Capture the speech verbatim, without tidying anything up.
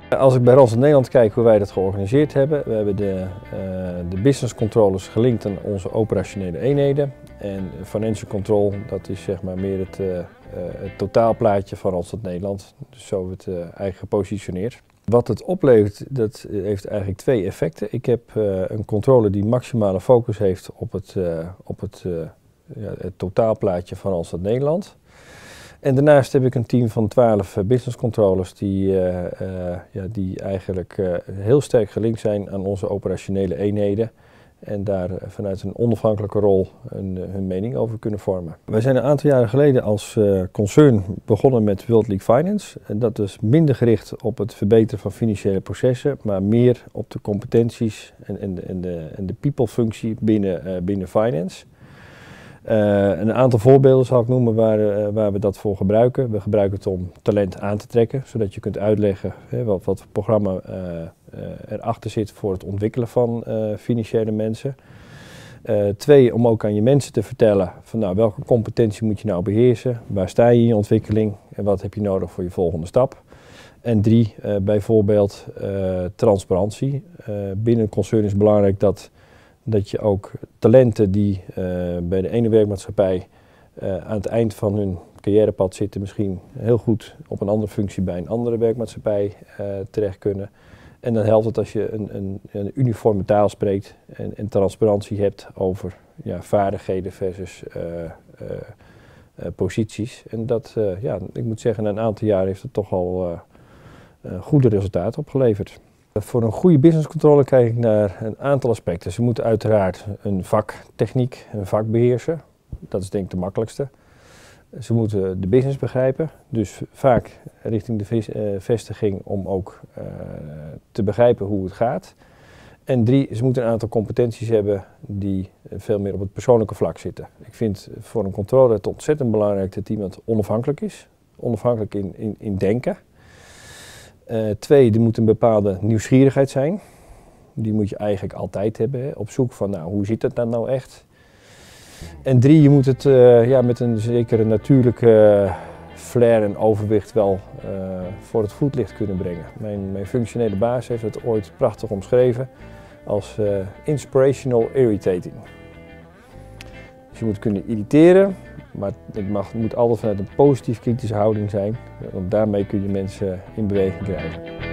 Als ik bij Randstad Nederland kijk hoe wij dat georganiseerd hebben, we hebben de, uh, de business controllers gelinkt aan onze operationele eenheden. En financial control, dat is zeg maar meer het, uh, uh, het totaalplaatje van Randstad Nederland. Dus zo wordt het uh, eigenlijk gepositioneerd. Wat het oplevert, dat heeft eigenlijk twee effecten. Ik heb uh, een controle die maximale focus heeft op het, uh, op het, uh, ja, het totaalplaatje van Randstad Nederland. En daarnaast heb ik een team van twaalf business controllers die, uh, uh, ja, die eigenlijk uh, heel sterk gelinkt zijn aan onze operationele eenheden. En daar vanuit een onafhankelijke rol een, hun mening over kunnen vormen. Wij zijn een aantal jaren geleden als uh, concern begonnen met World League Finance. En dat is minder gericht op het verbeteren van financiële processen, maar meer op de competenties en, en de, en de, en de people functie binnen, uh, binnen finance. Uh, een aantal voorbeelden zal ik noemen waar, uh, waar we dat voor gebruiken. We gebruiken het om talent aan te trekken, zodat je kunt uitleggen hè, wat, wat voor programma uh, uh, erachter zit voor het ontwikkelen van uh, financiële mensen. Uh, twee, om ook aan je mensen te vertellen van nou, welke competentie moet je nou beheersen, waar sta je in je ontwikkeling en wat heb je nodig voor je volgende stap. En drie, uh, bijvoorbeeld uh, transparantie. Uh, binnen een concern is belangrijk dat Dat je ook talenten die uh, bij de ene werkmaatschappij uh, aan het eind van hun carrièrepad zitten, misschien heel goed op een andere functie bij een andere werkmaatschappij uh, terecht kunnen. En dan helpt het als je een, een, een uniforme taal spreekt en, en transparantie hebt over ja, vaardigheden versus uh, uh, uh, posities. En dat, uh, ja, ik moet zeggen, na een aantal jaar heeft het toch al uh, uh, goede resultaten opgeleverd. Voor een goede business controller kijk ik naar een aantal aspecten. Ze moeten uiteraard een vaktechniek, een vak beheersen. Dat is denk ik de makkelijkste. Ze moeten de business begrijpen, dus vaak richting de vestiging om ook uh, te begrijpen hoe het gaat. En drie, ze moeten een aantal competenties hebben die veel meer op het persoonlijke vlak zitten. Ik vind voor een controller het ontzettend belangrijk dat iemand onafhankelijk is. Onafhankelijk in, in, in denken. Uh, twee, er moet een bepaalde nieuwsgierigheid zijn. Die moet je eigenlijk altijd hebben, hè? Op zoek van nou, hoe zit het dan nou echt. En drie, je moet het uh, ja, met een zekere natuurlijke uh, flair en overwicht wel uh, voor het voetlicht kunnen brengen. Mijn, mijn functionele baas heeft het ooit prachtig omschreven als uh, inspirational irritating. Dus je moet kunnen irriteren, maar het mag, moet altijd vanuit een positief kritische houding zijn, want daarmee kun je mensen in beweging krijgen.